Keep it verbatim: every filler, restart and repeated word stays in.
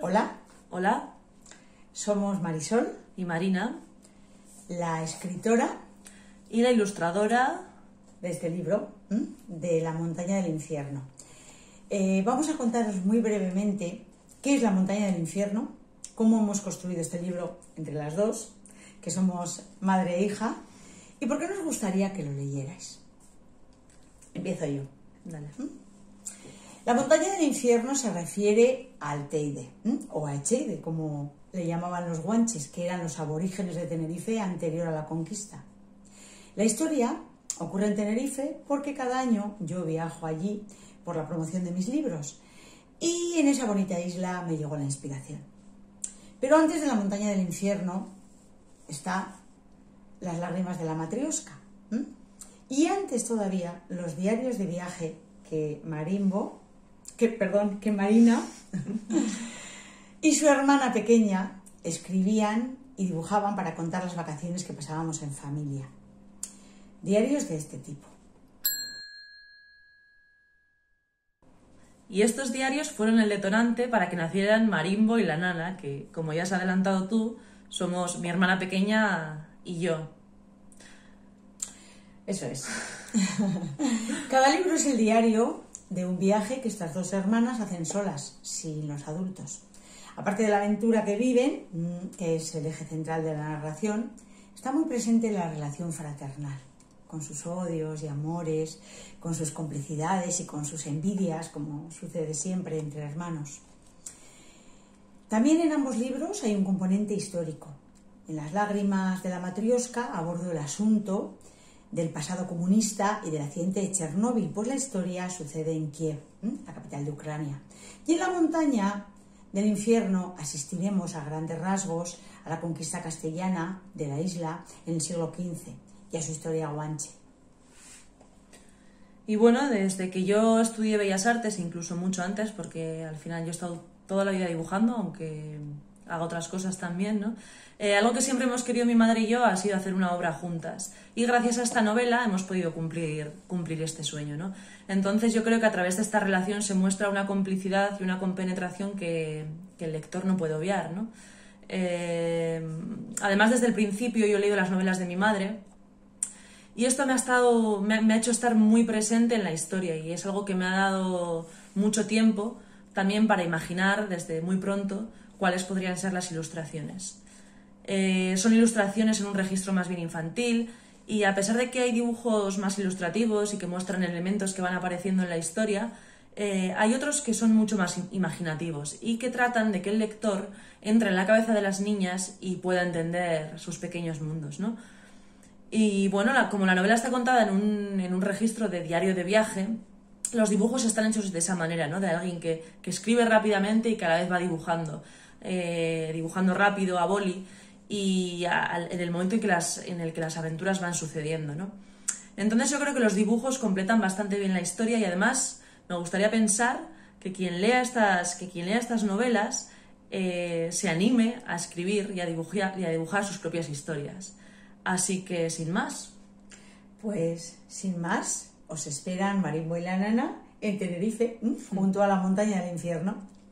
Hola, Hola, somos Marisol, y Marina, la escritora y la ilustradora. de este libro, ¿m? de La montaña del infierno. Eh, vamos a contaros muy brevemente qué es La montaña del infierno, cómo hemos construido este libro entre las dos, que somos madre e hija, y por qué nos gustaría que lo leyerais. Empiezo yo. Dale. La montaña del infierno se refiere al Teide, ¿m? o a Echeide, como le llamaban los guanches, que eran los aborígenes de Tenerife anterior a la conquista. La historia ocurre en Tenerife porque cada año yo viajo allí por la promoción de mis libros y en esa bonita isla me llegó la inspiración. Pero antes de la montaña del infierno está Las lágrimas de la matrioska. ¿m? Y antes todavía los diarios de viaje que Marimbo, que, perdón, que Marina y su hermana pequeña escribían y dibujaban para contar las vacaciones que pasábamos en familia. Diarios de este tipo. Y estos diarios fueron el detonante para que nacieran Marimbo y la nana, que, como ya has adelantado tú, somos mi hermana pequeña y yo. Eso es. Cada libro es el diario de un viaje que estas dos hermanas hacen solas, sin los adultos. Aparte de la aventura que viven, que es el eje central de la narración, está muy presente la relación fraternal, con sus odios y amores, con sus complicidades y con sus envidias, como sucede siempre entre hermanos. También en ambos libros hay un componente histórico. En Las lágrimas de la matrioska abordo el asunto del pasado comunista y del accidente de Chernóbil, pues la historia sucede en Kiev, la capital de Ucrania. Y en La montaña del infierno asistiremos a grandes rasgos a la conquista castellana de la isla en el siglo quince y a su historia guanche. Y bueno, desde que yo estudié Bellas Artes, incluso mucho antes, porque al final yo he estado toda la vida dibujando, aunque hago otras cosas también, ¿no? Eh, algo que siempre hemos querido mi madre y yo ha sido hacer una obra juntas. Y gracias a esta novela hemos podido cumplir, cumplir este sueño, ¿no? Entonces yo creo que a través de esta relación se muestra una complicidad y una compenetración que, que el lector no puede obviar, ¿no? Eh, además, desde el principio yo he leído las novelas de mi madre y esto me ha, estado, me, me ha hecho estar muy presente en la historia y es algo que me ha dado mucho tiempo también para imaginar desde muy pronto cuáles podrían ser las ilustraciones. Eh, son ilustraciones en un registro más bien infantil y a pesar de que hay dibujos más ilustrativos y que muestran elementos que van apareciendo en la historia, eh, hay otros que son mucho más imaginativos y que tratan de que el lector entre en la cabeza de las niñas y pueda entender sus pequeños mundos, ¿no? Y bueno, la, como la novela está contada en un, en un registro de diario de viaje, los dibujos están hechos de esa manera, ¿no? De alguien que, que escribe rápidamente y que a la vez va dibujando, eh, dibujando rápido a boli y a, en el momento en, que las, en el que las aventuras van sucediendo, ¿no? Entonces yo creo que los dibujos completan bastante bien la historia y además me gustaría pensar que quien lea estas, que quien lea estas novelas eh, se anime a escribir y a, dibujar, y a dibujar sus propias historias. Así que, sin más. Pues, sin más, os esperan Marimbo y la nana en Tenerife, junto a la montaña del infierno.